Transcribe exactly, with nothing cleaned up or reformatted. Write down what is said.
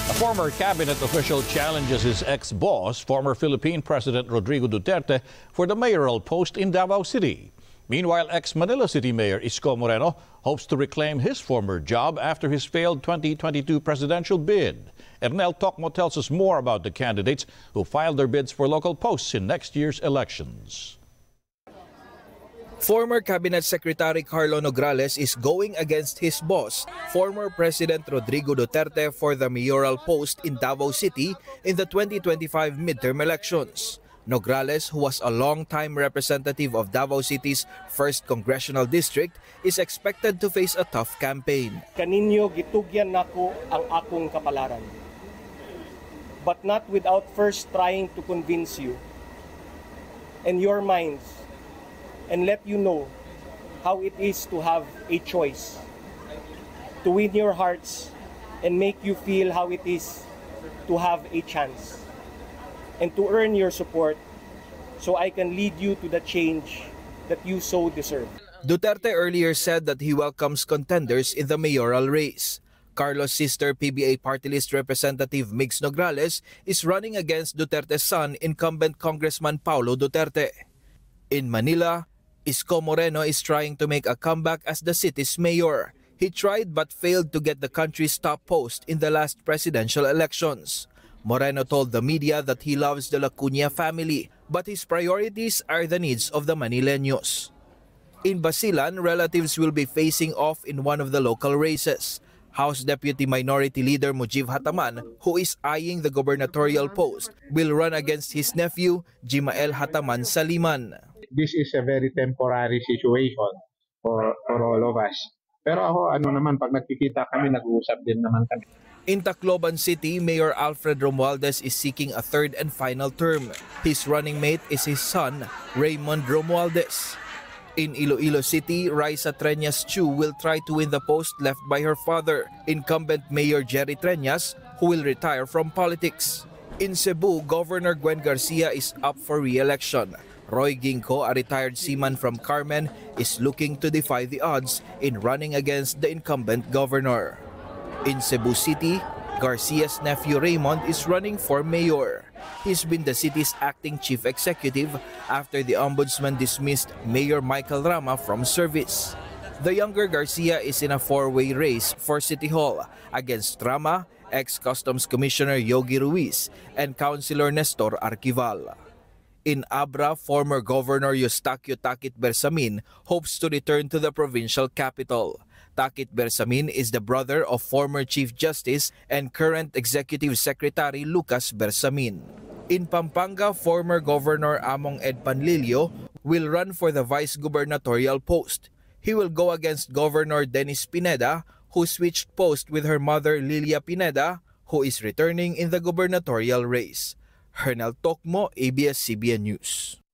A former cabinet official challenges his ex-boss, former Philippine President Rodrigo Duterte, for the mayoral post in Davao City. Meanwhile, ex-Manila City Mayor Isko Moreno hopes to reclaim his former job after his failed twenty twenty-two presidential bid. Ernel Tocmo tells us more about the candidates who filed their bids for local posts in next year's elections. Former Cabinet Secretary Carlo Nograles is going against his boss, former President Rodrigo Duterte, for the mayoral post in Davao City in the twenty twenty-five midterm elections. Nograles, who was a long-time representative of Davao City's first congressional district, is expected to face a tough campaign. Kaninyo gitugyan nako ang akong kapalaran, but not without first trying to convince you and your minds and let you know how it is to have a choice, to win your hearts and make you feel how it is to have a chance, and to earn your support so I can lead you to the change that you so deserve. Duterte earlier said that he welcomes contenders in the mayoral race. Carlos' sister P B A party list representative Migs Nograles is running against Duterte's son, incumbent Congressman Paulo Duterte. In Manila, Isko Moreno is trying to make a comeback as the city's mayor. He tried but failed to get the country's top post in the last presidential elections. Moreno told the media that he loves the Lacuna family, but his priorities are the needs of the Manileños. In Basilan, relatives will be facing off in one of the local races. House Deputy Minority Leader Mujib Hataman, who is eyeing the gubernatorial post, will run against his nephew, Jimael Hataman Saliman. This is a very temporary situation for, for all of us. Pero ako, ano naman, pag nagkikita kami, nag-uusap din naman kami. In Tacloban City, Mayor Alfred Romualdez is seeking a third and final term. His running mate is his son, Raymond Romualdez. In Iloilo City, Raisa Treñas Chu will try to win the post left by her father, incumbent Mayor Jerry Treñas, who will retire from politics. In Cebu, Governor Gwen Garcia is up for re-election. Roy Ginko, a retired seaman from Carmen, is looking to defy the odds in running against the incumbent governor. In Cebu City, Garcia's nephew Raymond is running for mayor. He's been the city's acting chief executive after the ombudsman dismissed Mayor Michael Rama from service. The younger Garcia is in a four-way race for City Hall against Rama, ex-Customs Commissioner Yogi Ruiz, and Councilor Nestor Arquival. In Abra, former Governor Eustaquio Takit Bersamin hopes to return to the provincial capital. Takit Bersamin is the brother of former Chief Justice and current Executive Secretary Lucas Bersamin. In Pampanga, former Governor Among Ed Panlilio will run for the vice-gubernatorial post. He will go against Governor Dennis Pineda, who switched post with her mother Lilia Pineda, who is returning in the gubernatorial race. Ernel Tocmo, A B S C B N News.